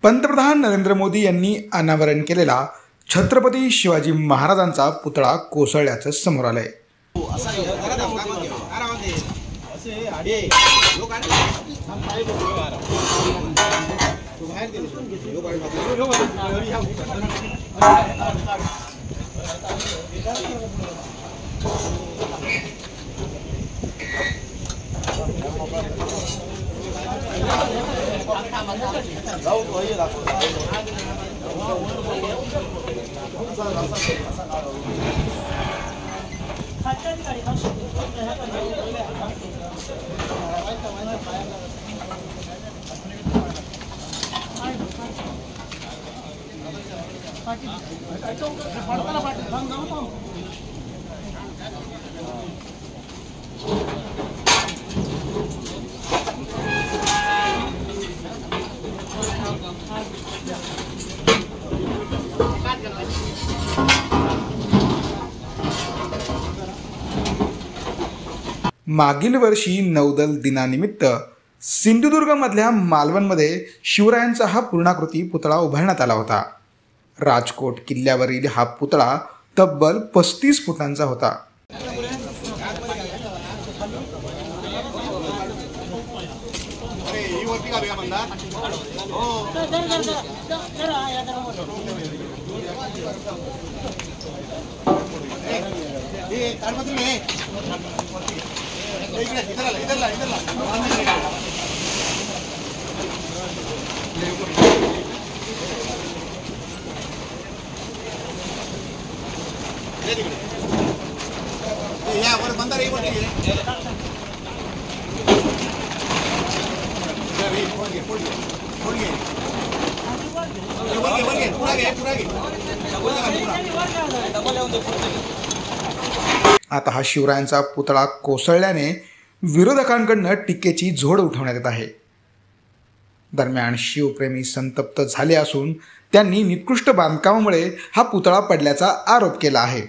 पंतप्रधान नरेंद्र मोदी यांनी अनावरण केलेला छत्रपती शिवाजी महाराजांचा पुतळा कोसळल्याचं समोर आलंय। मागील वर्षी नौदल दिनानिमित्त सिंधुदुर्गमधल्या मालवणमध्ये शिवरायांचा हा पूर्णाकृती पुतळा उभारण्यात आला होता। राजकोट किल्ल्यावरील हा पुतळा तब्बल 35 फुटांचा होता। आता हा शिवरायांचा पुतळा कोसळल्याने विरोधकांकडून टीकेची झोड उठवण्यात येत आहे। दरम्यान शिवप्रेमी संतप्त झाले असून त्यांनी निकृष्ट बांधकामामुळे हा पुतळा पडल्याचा आरोप केला आहे।